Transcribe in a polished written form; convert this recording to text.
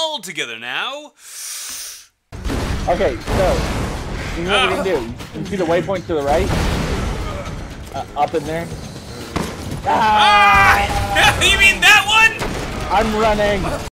all together now. Okay, so this is what we're gonna do. You see the waypoint to the right? Up in there. Ah! You mean that one? I'm running.